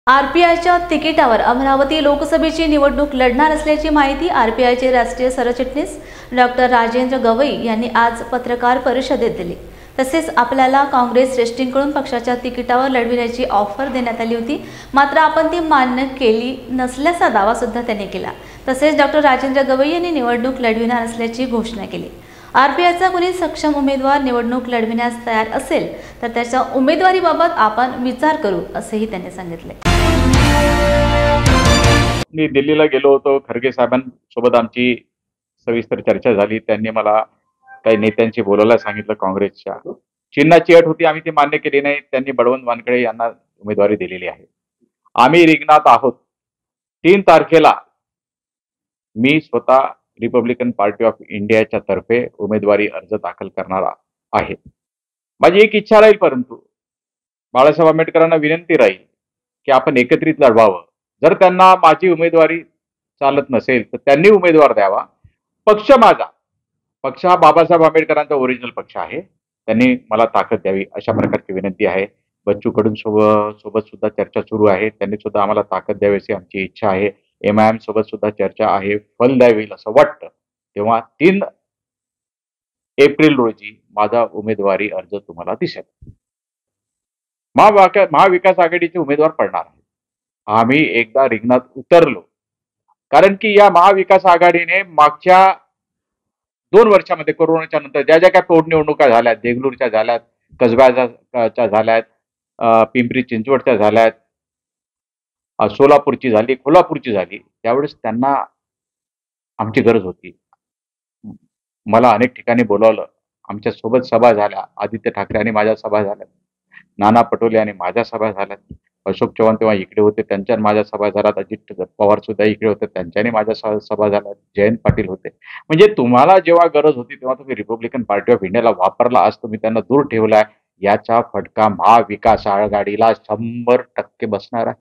आरपीआयच्या तिकिटावर अमरावती लोकसभेची निवडणूक लढणार असल्याची माहिती आरपीआयचे राष्ट्रीय सरचिटणीस डॉक्टर राजेंद्र गवई यांनी आज पत्रकार परिषदेत दिली। तसेच आपल्याला काँग्रेस श्रेष्ठींकडून पक्षाच्या तिकिटावर लढविण्याची ऑफर देण्यात आली होती, मात्र आपण ती मान्य केली नसल्याचा दावा सुद्धा त्यांनी केला। तसेच डॉक्टर राजेंद्र गवई यांनी निवडणूक लढविणार असल्याची घोषणा केली। आरपीआयचा कोणी सक्षम उमेदवार निवडणूक लढविण्यास तयार असेल तर त्याच्या उमेदवारीबाबत आपण विचार करू असेही त्यांनी सांगितले। मी दिल्लीला गेलो होतो। खरगे साहेबांसोबत आमची सविस्तर चर्चा झाली। त्यांनी मला काही नेत्यांशी बोलायला सांगितलं। काँग्रेसच्या चिन्हाची अट होती, आम्ही ती मान्य केली नाही। त्यांनी बळवंत वानखेडे यांना उमेदवारी दिलेली आहे। आम्ही रिंगणात आहोत। 3 तारखेला मी स्वतः रिपब्लिकन पार्टी ऑफ इंडियाच्या तर्फे उमेदवारी अर्ज दाखल करणार आहे। माझी एक इच्छा राहील, परंतु बाळासाहेब आंबेडकरांना विनंती राहील की आपण एकत्रित लढवावं। जर त्यांना माझी उमेदवारी चालत नसेल तर त्यांनी उमेदवार द्यावा। पक्ष माझा, पक्ष हा बाबासाहेब आंबेडकरांचा ओरिजिनल पक्ष आहे, त्यांनी मला ताकद द्यावी अशा प्रकारची विनंती आहे। बच्चू कडू सोबत सुद्धा चर्चा सुरू आहे, त्यांनी सुद्धा आम्हाला ताकद द्यावी अशी आमची इच्छा आहे। एमआयएम सोबत सुद्धा चर्चा आहे, फल द्यावी असं वाटतं। तेव्हा 3 एप्रिल रोजी माझा उमेदवारी अर्ज तुम्हाला दिसेल। महाविकास आघाडीचे उमेदवार पडणार आहे। आम्ही एकदा रिंगणात उतरलो, कारण की या महाविकास आघाडीने मागच्या 2 वर्षामध्ये कोरोनाच्या नंतर ज्या काही पोटनिवडणुका झाल्यात, देगलूरच्या झाल्यात, कसब्याच्या झाल्यात, पिंपरी चिंचवडच्या झाल्यात, सोलापूरची झाली, कोल्हापूरची झाली, त्यावेळेस त्यांना आमची गरज होती। मला अनेक ठिकाणी बोलावलं, आमच्या सोबत सभा झाल्या। आदित्य ठाकरे आणि माझ्या सभा झाल्या, नाना पटोले आणि माझ्या सभा झाल्यात, अशोक चव्हाण तेव्हा इकडे होते, त्यांच्या माझ्या सभा झाल्यात, अजित पवार सुद्धा इकडे होते, त्यांच्याने माझ्या सभा झाल्यात, जयंत पाटील होते। म्हणजे तुम्हाला जेव्हा गरज होती तेव्हा तुम्ही रिपब्लिकन पार्टी ऑफ इंडियाला वापरला, आज तुम्ही त्यांना दूर ठेवलाय। याचा फटका महाविकास आघाडीला 100% बसणार आहे।